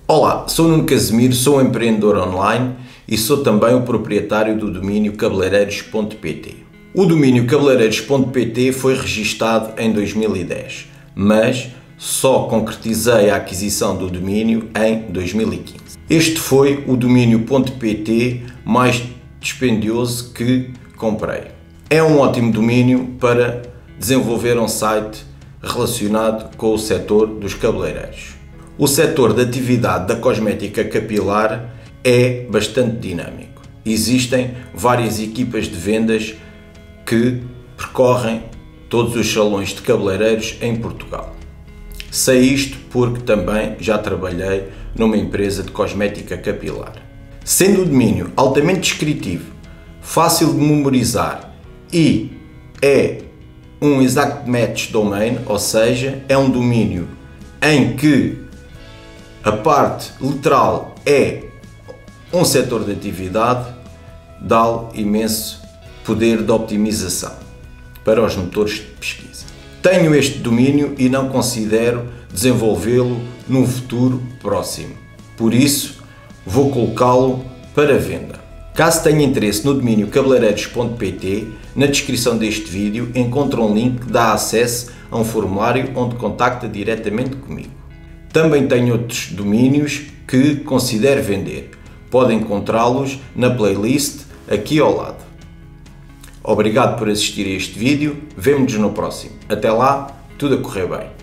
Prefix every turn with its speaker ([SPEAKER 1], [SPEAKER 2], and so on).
[SPEAKER 1] Olá, sou Nuno Casimiro, sou um empreendedor online e sou também o proprietário do domínio cabeleireiros.pt. O domínio cabeleireiros.pt foi registado em 2010, mas só concretizei a aquisição do domínio em 2015. Este foi o domínio.pt mais dispendioso que comprei. É um ótimo domínio para desenvolver um site relacionado com o setor dos cabeleireiros. O setor de atividade da cosmética capilar é bastante dinâmico. Existem várias equipas de vendas que percorrem todos os salões de cabeleireiros em Portugal. Sei isto porque também já trabalhei numa empresa de cosmética capilar. Sendo o domínio altamente descritivo, fácil de memorizar e é um exact match domain, ou seja, é um domínio em que a parte literal é um setor de atividade, dá-lhe imenso poder de optimização para os motores de pesquisa. Tenho este domínio e não considero desenvolvê-lo num futuro próximo. Por isso, vou colocá-lo para venda. Caso tenha interesse no domínio cabeleireiros.pt, na descrição deste vídeo encontra um link que dá acesso a um formulário onde contacta diretamente comigo. Também tenho outros domínios que considero vender. Podem encontrá-los na playlist aqui ao lado. Obrigado por assistir a este vídeo. Vemo-nos no próximo. Até lá, tudo a correr bem.